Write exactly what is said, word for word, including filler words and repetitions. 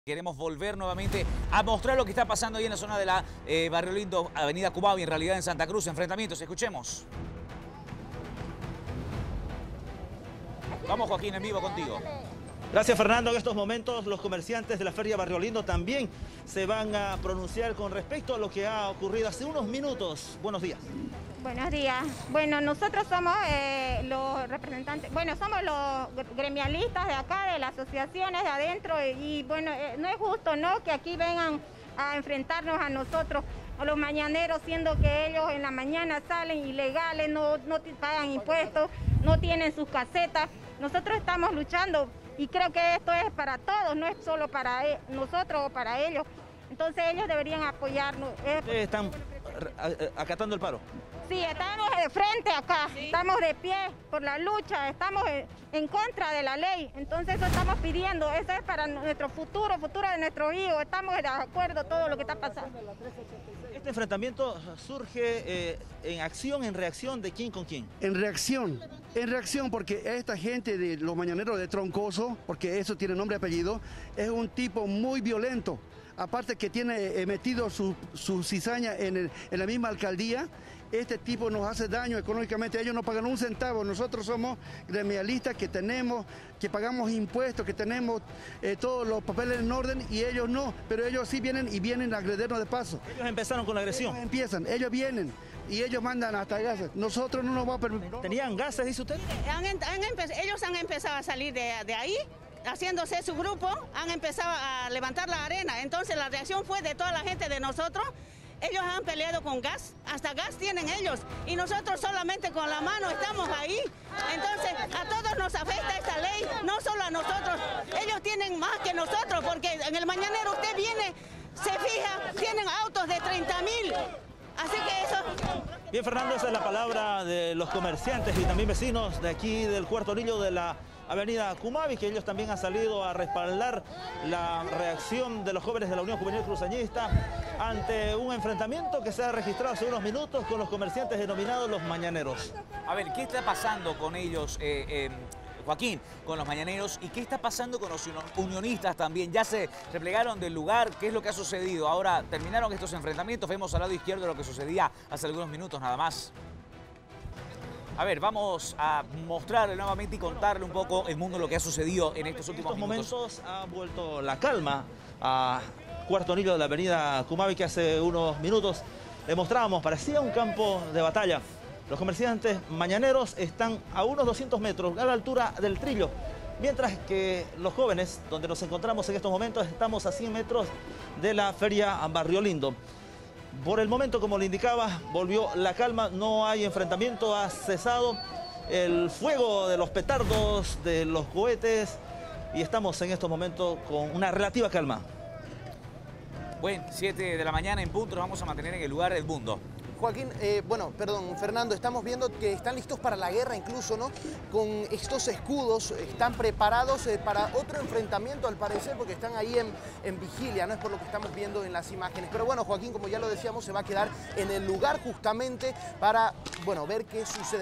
Queremos volver nuevamente a mostrar lo que está pasando ahí en la zona de la eh, Barrio Lindo, Avenida Cumavi, en realidad en Santa Cruz, enfrentamientos. Escuchemos. Vamos, Joaquín, en vivo contigo. Gracias, Fernando. En estos momentos los comerciantes de la Feria Barrio Lindo también se van a pronunciar con respecto a lo que ha ocurrido hace unos minutos. Buenos días. Buenos días. Bueno, nosotros somos eh, los representantes, bueno, somos los gremialistas de acá, de las asociaciones de adentro, y, y bueno, eh, no es justo, ¿no?, que aquí vengan a enfrentarnos a nosotros, a los mañaneros, siendo que ellos en la mañana salen ilegales, no, no pagan impuestos, no tienen sus casetas. Nosotros estamos luchando y creo que esto es para todos, no es solo para nosotros o para ellos. Entonces ellos deberían apoyarnos. ¿Ustedes están acatando el paro? Sí, estamos de frente acá, ¿sí? Estamos de pie por la lucha, estamos en contra de la ley. Entonces eso estamos pidiendo, eso es para nuestro futuro, futuro de nuestros hijos. Estamos de acuerdo todo lo que está pasando. ¿Este enfrentamiento surge eh, en acción, en reacción de quién con quién? En reacción, en reacción porque esta gente de los mañaneros de Troncoso, porque eso tiene nombre y apellido, es un tipo muy violento. Aparte que tiene metido su, su cizaña en, el, en la misma alcaldía, este tipo nos hace daño económicamente, ellos no pagan un centavo, nosotros somos gremialistas que tenemos, que pagamos impuestos, que tenemos eh, todos los papeles en orden y ellos no, pero ellos sí vienen y vienen a agredernos de paso. Ellos empezaron con la agresión. Ellos empiezan, ellos vienen y ellos mandan hasta gases, nosotros no nos vamos a permitir. ¿Tenían gases, dice usted? Han, han ellos han empezado a salir de, de ahí. Haciéndose su grupo, han empezado a levantar la arena. Entonces la reacción fue de toda la gente de nosotros. Ellos han peleado con gas, hasta gas tienen ellos. Y nosotros solamente con la mano estamos ahí. Entonces a todos nos afecta esta ley, no solo a nosotros. Ellos tienen más que nosotros, porque en el mañanero usted viene, se fija, tienen autos de treinta mil. Así que eso... Bien, Fernando, esa es la palabra de los comerciantes y también vecinos de aquí del Cuarto Anillo de la Avenida Cumavi, que ellos también han salido a respaldar la reacción de los jóvenes de la Unión Juvenil Cruceñista ante un enfrentamiento que se ha registrado hace unos minutos con los comerciantes denominados los mañaneros. A ver, ¿qué está pasando con ellos, eh, eh, Joaquín, con los mañaneros? ¿Y qué está pasando con los unionistas también? ¿Ya se replegaron del lugar? ¿Qué es lo que ha sucedido? Ahora, terminaron estos enfrentamientos, vemos al lado izquierdo lo que sucedía hace algunos minutos nada más. A ver, vamos a mostrarle nuevamente y contarle un poco el mundo lo que ha sucedido en estos últimos minutos. En estos minutos. momentos ha vuelto la calma a Cuarto Anillo de la Avenida Cumavi, que hace unos minutos le mostrábamos, parecía un campo de batalla. Los comerciantes mañaneros están a unos doscientos metros, a la altura del Trillo, mientras que los jóvenes, donde nos encontramos en estos momentos, estamos a cien metros de la Feria Barrio Lindo. Por el momento, como le indicaba, volvió la calma, no hay enfrentamiento, ha cesado el fuego de los petardos, de los cohetes, y estamos en estos momentos con una relativa calma. Bueno, siete de la mañana en punto, nos vamos a mantener en el lugar del mundo. Joaquín, eh, bueno, perdón, Fernando, estamos viendo que están listos para la guerra incluso, ¿no? Con estos escudos, están preparados eh, para otro enfrentamiento al parecer, porque están ahí en, en vigilia, ¿no? Es por lo que estamos viendo en las imágenes. Pero bueno, Joaquín, como ya lo decíamos, se va a quedar en el lugar justamente para, bueno, ver qué sucede.